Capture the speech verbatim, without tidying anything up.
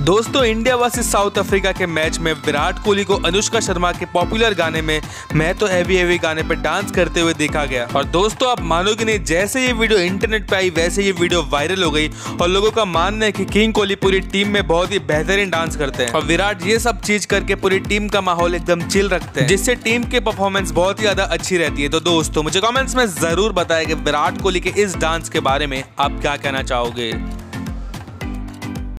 दोस्तों, India versus South Africa के match में विराट कोहली को अनुष्का शर्मा के पॉपुलर गाने में मैं तो हैवी हैवी गाने पर डांस करते हुए देखा गया। और दोस्तों, आप मानोगे नहीं, जैसे ये वीडियो इंटरनेट पे आई वैसे ये वीडियो वायरल हो गई और लोगों का मानना है कि किंग कोहली पूरी टीम में बहुत ही बेहतरीन डांस करते हैं और विराट ये सब चीज करके पूरी टीम का माहौल एकदम चिल रखते हैं, जिससे टीम की परफॉर्मेंस बहुत ही ज्यादा अच्छी रहती है। तो दोस्तों, मुझे कॉमेंट्स में जरूर बताएं कि विराट कोहली के इस डांस के बारे में आप क्या कहना चाहोगे।